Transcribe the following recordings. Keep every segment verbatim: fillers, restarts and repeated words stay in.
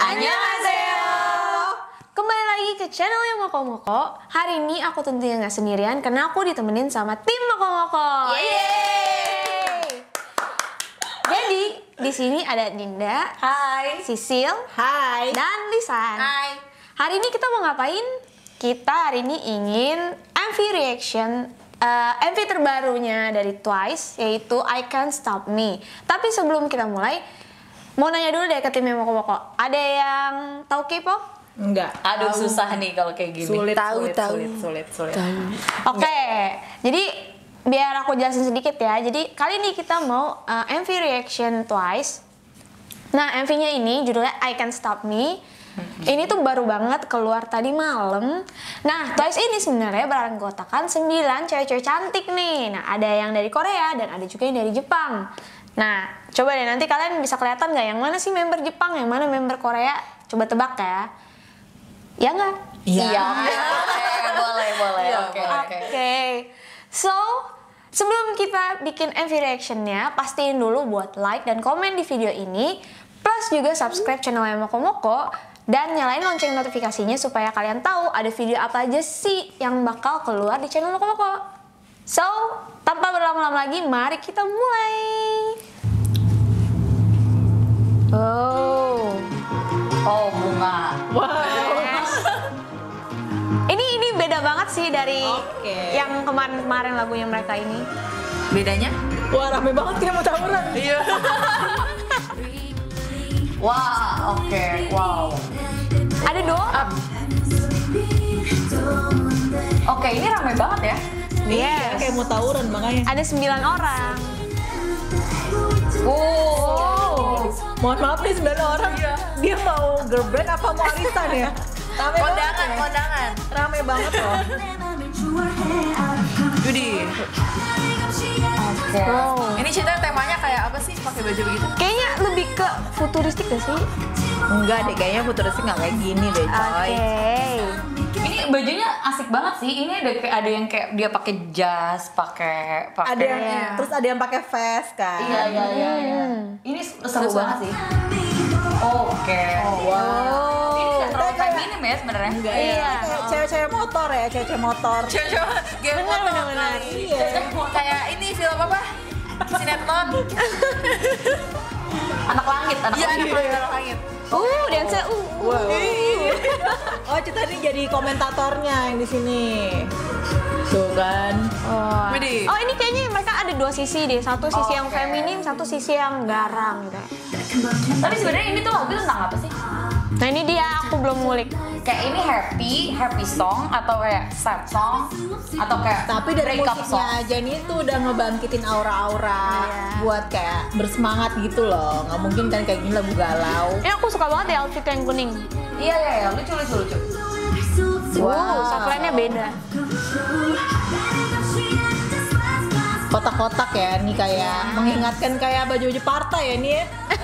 Annyeonghaseyo. Kembali lagi ke channelnya Moko Moko. Hari ini aku tentunya nggak sendirian karena aku ditemenin sama tim Moko Moko. Yeay! Jadi di sini ada Dinda, Hai, Sisil, hai, dan Lisan. hai. Hari ini kita mau ngapain? Kita hari ini ingin M V reaction uh, M V terbarunya dari Twice, yaitu I Can't Stop Me. Tapi sebelum kita mulai, mau nanya dulu deh ke timnya Moko Moko. Ada yang tahu K-pop? Enggak. Aduh, susah nih kalau kayak gini. Sulit, Tahu, sulit, tahu. sulit, sulit, sulit. Oke, jadi biar aku jelasin sedikit ya. Jadi kali ini kita mau uh, M V reaction Twice. Nah, M V-nya ini judulnya I Can't Stop Me. Ini tuh baru banget keluar tadi malam. Nah, Twice ini sebenarnya beranggotakan sembilan cewek-cewek cantik nih. Nah, ada yang dari Korea dan ada juga yang dari Jepang. Nah, coba deh nanti kalian bisa kelihatan nggak yang mana sih member Jepang, yang mana member Korea? Coba tebak ya. Ya nggak? Iya. Boleh, boleh, boleh. Iya, Oke, boleh. oke. Oke, so sebelum kita bikin M V reactionnya, pastiin dulu buat like dan komen di video ini, plus juga subscribe channelnya Moko Moko dan nyalain lonceng notifikasinya supaya kalian tahu ada video apa aja sih yang bakal keluar di channel Moko Moko. So, tanpa berlama-lama lagi, mari kita mulai. Oh, Oh, bunga. yes. Ini ini beda banget sih dari Oke. yang kemarin-kemarin lagunya mereka ini. Bedanya? Wah, rame banget kayak mau tawuran. Iya. Wah, oke. Wow. Ada dua orang. Oke, ini ramai banget ya. Yes. Kayak mau tawuran makanya. Ada sembilan orang. Oh. Mohon maaf nih sembilan orang. Dia mau girl band apa mau arisan ya? Rame Kondangan, banget ya. kondangan. Rame banget loh. Judi. Oke. Wow. Ini ceritanya temanya kayak apa sih? Pakai baju begitu? Kayaknya lebih ke futuristik gak sih? Enggak deh, kayaknya futuristik nggak kayak gini deh, Oke. coy. Ini bajunya asik banget sih. Ini ada kayak ada yang kayak dia pakai jas, pakai pakai. Ada yang Iya. terus ada yang pakai vest kan. Iya, iya, iya, iya. Ini seru banget sih. Oke. Oh. Ini nggak terlalu Kayak- feminim ya sebenarnya. Enggak Iya. ya. Kayak cewek-cewek motor ya, cewek-cewek motor. Coba game Benar, benar, benar. Iya. kayak ini film apa? Sinetron. Anak langit, anak Iya, langit. anak langit, anak langit. Uh, dance uh. Wow. Oh, kita nih jadi komentatornya yang di sini. Tuh kan. Oh. Widih. Oh, ini kayaknya mereka ada dua sisi deh. Satu sisi yang Oke. feminim, satu sisi yang garang gitu. Tapi sebenarnya ini tuh lagu tentang apa sih? Nah, ini dia aku belum ngulik. Kayak ini happy, happy song atau kayak sad song atau kayak Tapi dari breakup musiknya song? aja nih tuh udah ngebangkitin aura-aura Iya. buat kayak bersemangat gitu loh. Nggak mungkin kan kayak gini lagu galau. Ini aku suka banget ya outfit yang kuning. Iya, iya, iya, lucu, lucu, lucu. Wow, softline-nya beda. Kotak-kotak ya, nih kayak mengingatkan kayak baju-baju partai ya nih ya.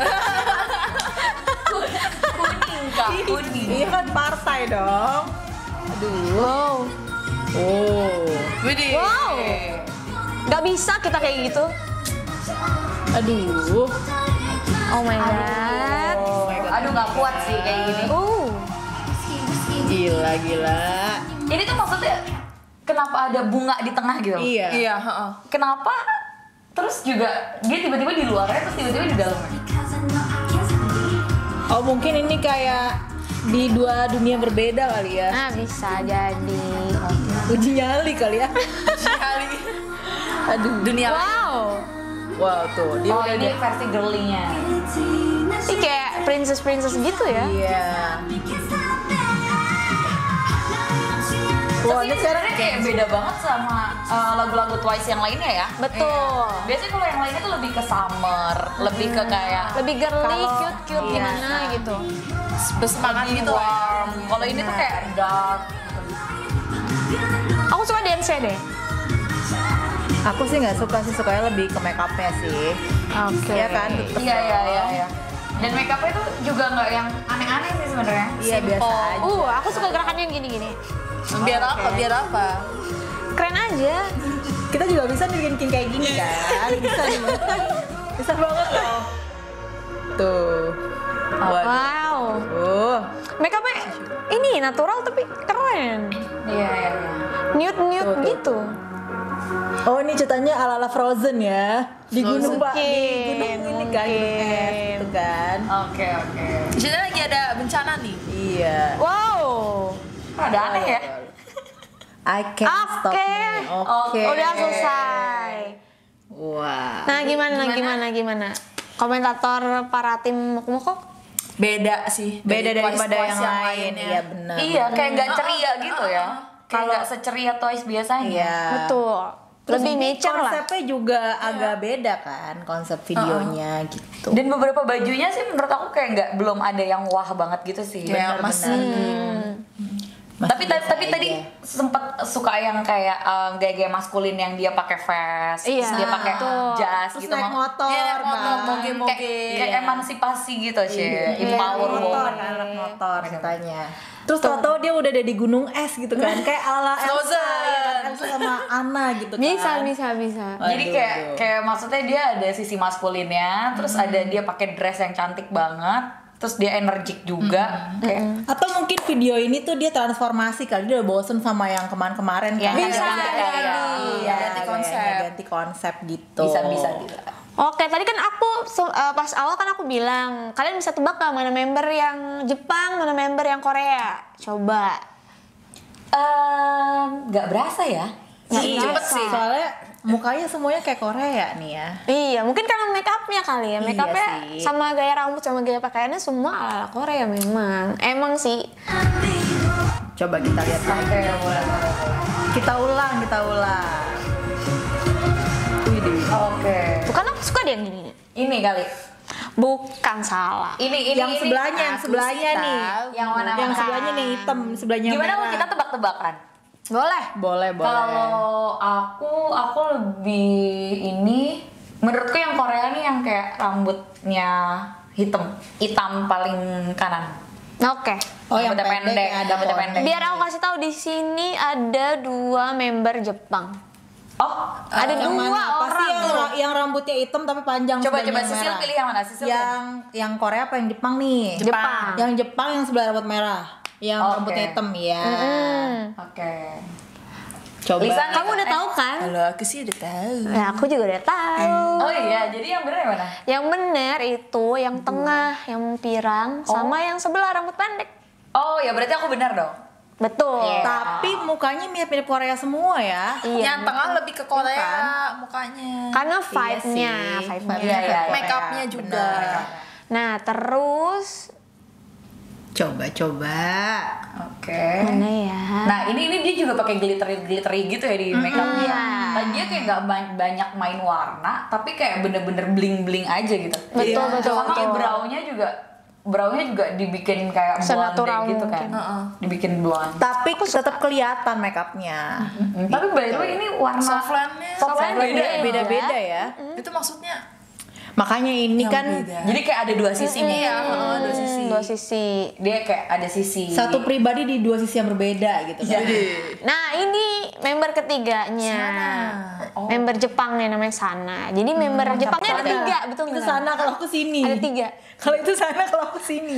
Kuning, Kak, kuning. Iya kan partai dong. Aduh. Wow. Oh. Widih. Wow. Gak bisa kita kayak gitu. Aduh. Oh my god. Oh my God. Aduh, nggak kuat sih kayak gini. Uh. Gila, gila. Ini tuh maksudnya kenapa ada bunga di tengah gitu? Iya. Iya, heeh. Kenapa? Terus juga dia tiba-tiba di luarnya, terus tiba-tiba di dalamnya. Oh, mungkin ini kayak di dua dunia berbeda kali ya. Nah, bisa jadi. Uji nyali kali ya. Sekali. Aduh. Dunia lain. Wow. Wow, tuh. Dia Oh, udah ini versi girly-nya. Ini kayak princess-princess gitu ya. Iya. Wah, Wah, ini ini sebenarnya kayak beda banget sama uh, lagu-lagu Twice yang lainnya ya. Betul. Iya. Biasanya kalau yang lainnya tuh lebih ke summer, lebih ke kayak Lebih girly, Kalau- cute-cute iya. gimana gitu. bersemangat gitu, warm. Kalau ini tuh kayak dark. Aku suka dance deh. Aku sih nggak suka sih, sukanya lebih ke make upnya sih. Oke. Iya kan? Tetep Iya, iya, dong. iya, iya. Dan make upnya tuh juga nggak yang aneh-aneh sih sebenarnya. Iya, biasa aja. Uh, aku suka gerakannya yang gini-gini. Biar apa? Oke. Biar apa? Keren aja. Kita juga bisa bikin bikin kayak gini kan? Bisa nih. Bisa banget loh. Tuh. Waduh. Wow. Oh. natural tapi keren. Iya, iya, iya. Nude-nude Tuh, tuh, gitu. Oh ini ceritanya ala-ala Frozen ya. Di gunung Pak, di Mungkin, gunung ini kan, gunung es gitu kan. Oke, oke. Di sini lagi ada bencana nih. Iya. Wow. Ada aneh ya? I can't stop Oke. me. Oke. Udah selesai. Wah. Nah, gimana gimana gimana? Komentator para tim Mokomoko? Beda sih. Beda dari daripada Twice-Twice yang lain. lainnya. Iya benar. Iya, kayak nggak ceria Ah, ah, gitu ah, ya. ah. Kalau nggak seceria Twice biasanya. Iya. Betul. Terus Lebih ini mature lah. konsepnya juga agak beda kan konsep videonya gitu. Dan beberapa bajunya sih menurut aku kayak nggak belum ada yang wah banget gitu sih. Kayak Benar, masih Masih tapi tapi, biasa tapi aja. tadi sempet suka yang kayak um, gaya-gaya maskulin yang dia pakai vest, Iya, terus dia pakai betul. jas Terus gitu. naik Mam. motor, Iya, naik motor, Bang. moge-moge. Kayak, kayak Iya. emansipasi gitu sih, Iya, empower motor, woman. anak motor katanya. Terus tau-tau dia udah ada di gunung es gitu kan, kayak ala Elsa, Frozen. ya kan? Elsa sama Anna gitu kan. Bisa, bisa, bisa. Jadi Aduh, kayak aduh. kayak maksudnya dia ada sisi maskulinnya, terus ada dia pakai dress yang cantik banget, terus dia energik juga. Kayak Atau mungkin video ini tuh dia transformasi kali, dia udah bosen sama yang kemarin-kemarin Yang kan. Bisa ada- ada- jadi. ada- Iya, Ganti kayaknya konsep. ganti konsep gitu. bisa bisa bisa. Oke, tadi kan aku se- uh, pas awal kan aku bilang, kalian bisa tebak gak mana member yang Jepang, mana member yang Korea? Coba. Ehm, nggak berasa ya? Nggak Iya, cepet sih. Soalnya mukanya semuanya kayak Korea nih ya. Iya, mungkin karena make upnya kali ya. Make Iya upnya sih. sama gaya rambut sama gaya pakaiannya semua ala Korea memang. Emang sih. Coba kita lihat lagi. Oke, boleh. Kita ulang, kita ulang. Widih. Oke. Tuh kan aku suka dia yang gini. Ini kali. Bukan salah. Ini ini yang ini. sebelahnya, yang Aku sebelahnya sih nih. tahu. Yang mana Yang mana? sebelahnya nih hitam, sebelahnya Gimana merah. kalau kita tebak-tebakan? Boleh. Boleh, boleh. Kalau aku, aku lebih ini, menurutku yang Korea nih yang kayak rambutnya hitam, hitam paling kanan. Oke. Oh, yang Rambutnya pendek, pendek, yang ada rambutnya poni. pendek. Biar aku kasih tahu di sini ada dua member Jepang. Oh, Ada yang dua mana? Apa sih orang. yang, ra- yang rambutnya hitam tapi panjang coba sebelahnya coba Sisil merah? pilih yang mana? Sisil Yang yang Korea apa yang Jepang nih? Jepang. Yang Jepang yang sebelah rambut merah. Yang Oke. rambutnya hitam ya. Hmm. Oke. Coba. Lisa, Kamu udah tahu kan? Kalau aku sih udah tahu. Nah, aku juga udah tahu. Oh iya, jadi yang benar yang mana? Yang benar itu yang tengah, yang pirang, sama yang sebelah rambut pendek. Oh ya berarti aku benar dong. Betul. Tapi mukanya mirip-mirip Korea semua ya. Iya. Yang tengah lebih ke Korea Bukan. mukanya. Karena Iya vibe-nya, sih, vibe-nya. Iya, iya, iya. Make up-nya juga. Benar. Nah, terus Coba coba. Oke. mana ya? Nah ini ini dia juga pakai glittery glittery gitu ya di make upnya. Iya. Dan dia kayak nggak ba- banyak main warna, tapi kayak bener-bener bling bling aja gitu. Betul, Iya. betul, Sama kayak betul. brow-nya juga, brow-nya juga dibikin kayak blonde Senatural gitu kan. mungkin. Heeh. Dibikin blonde. Tapi tetap kelihatan make upnya. Hmm, Tapi by the way ini warna Softline-nya softline Softline beda. beda. Beda-beda ya. itu maksudnya Makanya ini yang kan beda. Jadi kayak ada dua sisi nih. Iya, heeh, dua sisi. Hmm, dua sisi. Dia kayak ada sisi satu pribadi di dua sisi yang berbeda gitu kan. Nah, ini member ketiganya. Oh. Member Jepang nih namanya Sana. Jadi member Jepangnya ada Sana. tiga, betul Itu nggak? sana kalau aku sini. Ada tiga. Kalau itu sana kalau aku sini.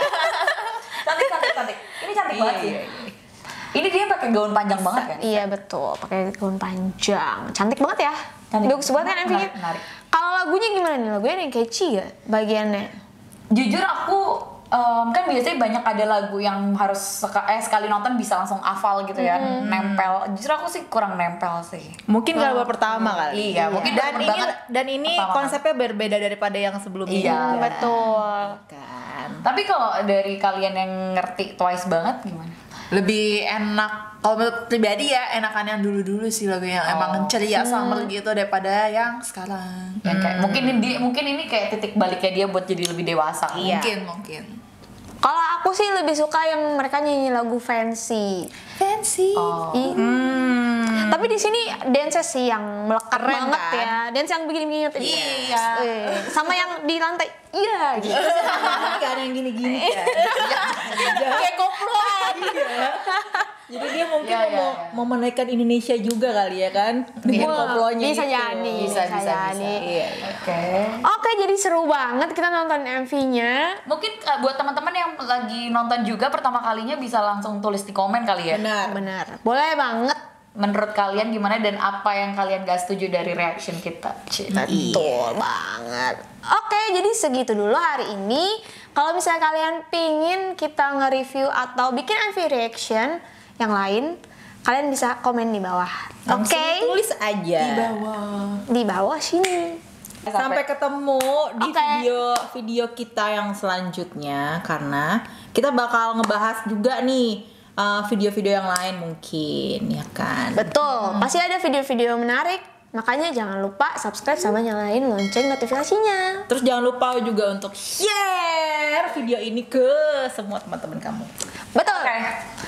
cantik cantik cantik. Ini cantik banget sih. Iya, Ini dia pakai gaun panjang banget kan? Iya betul, pakai gaun panjang. Cantik banget ya. Cantik. Bagus banget kan M V-nya. Menarik, menarik. Kalau lagunya gimana nih? Lagunya ada yang catchy ya bagiannya? Jujur aku em, kan biasanya banyak ada lagu yang harus seka- eh sekali nonton bisa langsung hafal gitu ya, nempel. Jujur aku sih kurang nempel sih. Mungkin kalau pertama kali. Iya, mungkin dan baru ini banget dan ini pertama konsepnya berbeda daripada yang sebelumnya. Iya, juga. Betul. Kan. Tapi kalau dari kalian yang ngerti Twice banget gimana? lebih enak kalau menurut pribadi ya enakan yang dulu-dulu sih lagu yang emang ceria summer gitu daripada yang sekarang. Yang kayak mungkin ini mungkin ini kayak titik baliknya dia buat jadi lebih dewasa. Iya. Mungkin mungkin. Kalau aku sih lebih suka yang mereka nyanyi lagu fancy. Fancy. Oh. I- Hmm. Tapi di sini dance sih yang melekat Keren, banget kan? ya. Dance yang begini-begini tuh. Iya. Eh, sama yang di lantai. Iya gitu. Gak ada yang gini-gini kan. Kayak koplo. Jadi dia mungkin Ya, ya, mau ya. mau menaikkan Indonesia juga kali ya kan dengan Wah, koplonya bisa gitu. jadi, Bisa, bisa, bisa. jadi. Iya. Oke. Oke, jadi seru banget kita nonton M V-nya. Mungkin uh, buat teman-teman yang lagi nonton juga pertama kalinya bisa langsung tulis di komen kali ya. Benar. Benar, boleh banget. Menurut kalian gimana dan apa yang kalian gak setuju dari reaction kita? Cik. Betul banget. Oke, jadi segitu dulu hari ini. Kalau misalnya kalian pingin kita nge-review atau bikin M V reaction yang lain, kalian bisa komen di bawah. Langsung Oke, tulis aja. Di bawah. di bawah sini. Sampai ketemu di Oke. video video kita yang selanjutnya karena kita bakal ngebahas juga nih uh, video-video yang lain mungkin ya kan. Betul, pasti ada video-video menarik. Makanya jangan lupa subscribe sama nyalain lonceng notifikasinya. Terus jangan lupa juga untuk share video ini ke semua teman-teman kamu. Betul. Oke.